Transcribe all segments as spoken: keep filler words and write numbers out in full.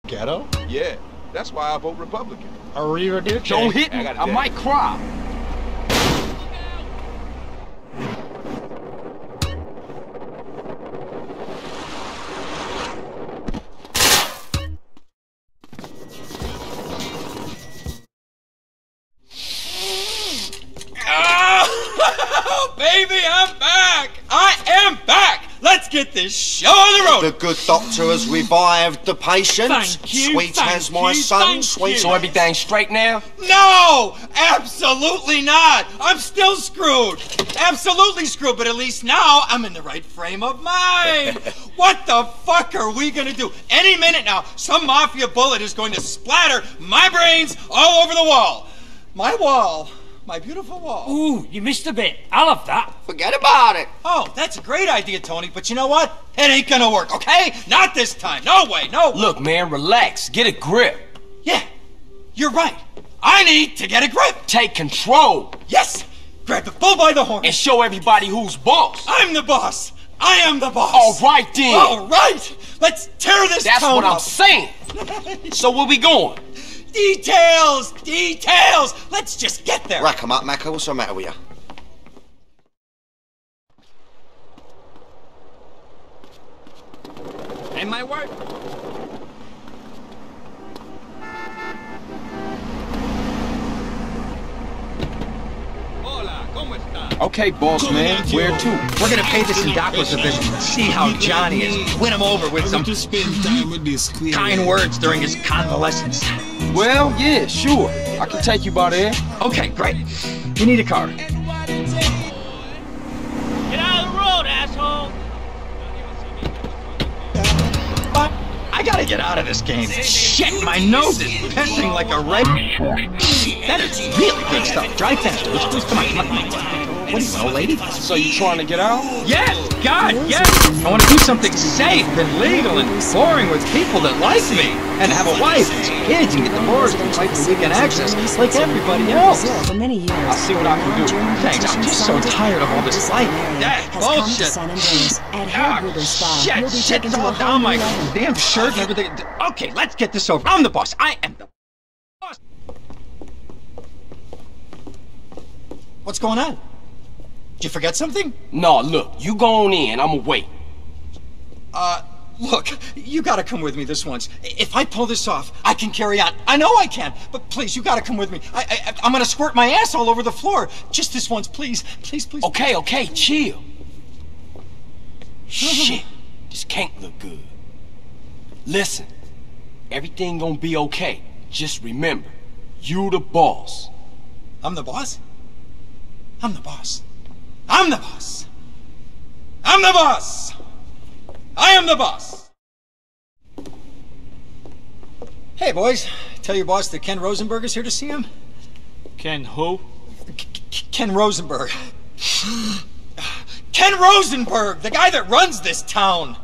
Ghetto? Yeah, that's why I vote Republican. Arrivederci. Don't hit me, I, I might cry. Oh, baby, I'm back! I am back! Let's get this show on the road! The good doctor has revived the patient. Thank you, Sweet thank as my you, son, thank sweet. you. So everything's straight now? No! Absolutely not! I'm still screwed! Absolutely screwed, but at least now I'm in the right frame of mind! What the fuck are we gonna do? Any minute now, some mafia bullet is going to splatter my brains all over the wall! My wall. My beautiful wall. Ooh, you missed a bit. I love that. Forget about it. Oh, that's a great idea, Tony, but you know what? It ain't gonna work, okay? Not this time. No way, no way. Look, man, relax. Get a grip. Yeah, you're right. I need to get a grip. Take control. Yes, grab the bull by the horn. And show everybody who's boss. I'm the boss. I am the boss. All right, then. All right. Let's tear this That's town what up. I'm saying. So where we going? Details, details. Let's just get there. Rack 'em up, Macca. What's the matter with you? Ain't my word. Okay, boss man, where to? We're gonna pay this Indapos division. See how Johnny is. Win him over with some kind words during his convalescence. Well, yeah, sure. I can take you by there. Okay, great. You need a car. Get out of the road, asshole! I gotta get out of this game. Shit, my nose is pissing like a red. That is really big stuff. Drive faster. Let's please come on, come on, come on. What are you, an old lady? So you trying to get out? Yes, God, yes. I want to do something safe and legal and boring with people that like me, and have a wife and some kids and get divorced and fight for weekend access like everybody else. For many years, I'll see what I can do. Thanks. I'm just so tired of all this life. That bullshit. Ah, shit, shit's all down my damn shirt and everything. Okay, let's get this over. I'm the boss. I am the boss. What's going on? Did you forget something? No, look, you go on in. I'ma wait. Uh, look, you gotta come with me this once. If I pull this off, I can carry on. I know I can, but please, you gotta come with me. I, I, I'm gonna squirt my ass all over the floor. Just this once, please. Please, please. Okay, okay, chill. Shit, this can't look good. Listen, everything gonna be okay. Just remember, you the boss. I'm the boss? I'm the boss. I'm the boss. I'm the boss. I am the boss. Hey, boys. Tell your boss that Ken Rosenberg is here to see him. Ken who? Ken Rosenberg. Ken Rosenberg, the guy that runs this town.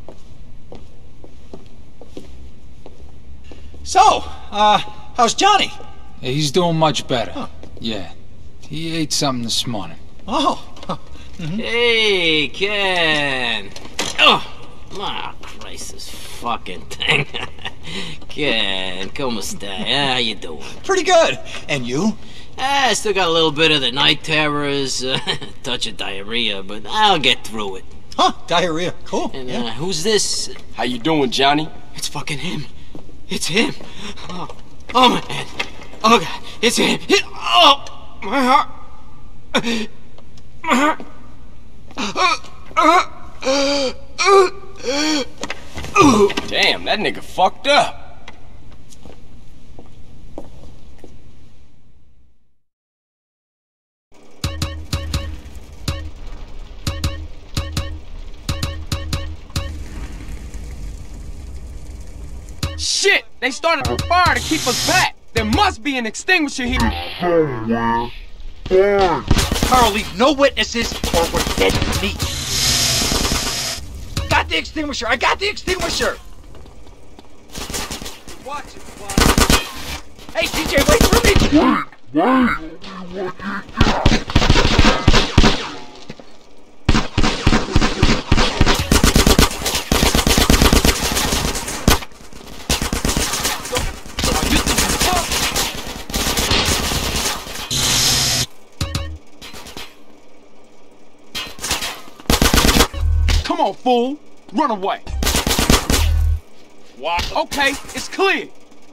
So, uh, how's Johnny? He's doing much better. Huh. Yeah. He ate something this morning. Oh. Mm-hmm. Hey, Ken. Oh, oh, Christ, this fucking thing. Ken, como esta? How you doing? Pretty good. And you? Ah, I still got a little bit of the night terrors, uh, touch of diarrhea, but I'll get through it. Huh, diarrhea. Cool. And uh, yeah. who's this? How you doing, Johnny? It's fucking him. It's him. Oh, oh my head. Oh, God. It's him. It, oh, my heart. My heart. Damn, that nigga fucked up. Shit! They started a fire to keep us back! There must be an extinguisher here! Carl, leave no witnesses or we're dead meat. Got the extinguisher! I got the extinguisher! Watch it, watch it. Hey, T J, wait for me! Wait, wait! down, fool! Run away! What? Okay, it's clear!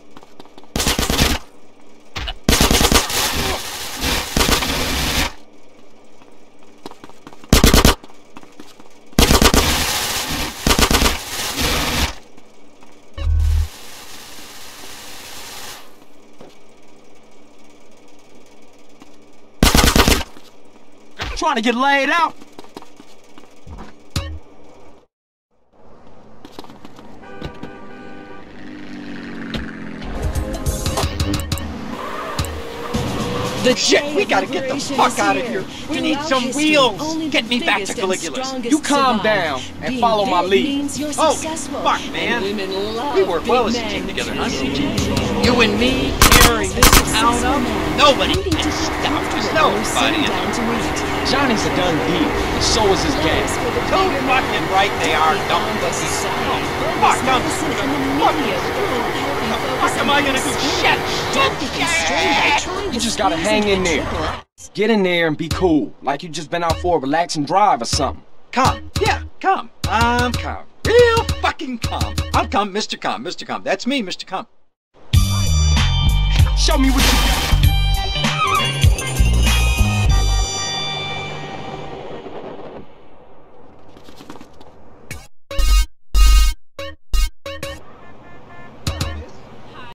Trying to get laid out? The shit, we gotta get the fuck out of here. We need some wheels. Get me back to Caligula's. You calm down and follow my lead. Oh, fuck, man. We work well as a team together, huh, C J? You and me tearing this town up? Nobody can stop us. Nobody. Johnny's a done deal, and so is his gang. Too fucking right they are, dumb pussies. Fuck, I'm What the fuck am I gonna do? Shit! Shit! You just gotta hang in there. Get in there and be cool, like you just been out for a relaxing drive or something. Calm. Yeah, calm. I'm calm. Real fucking calm. I'm calm, Mister Calm, Mister Calm. That's me, Mister Calm. Show me what you got.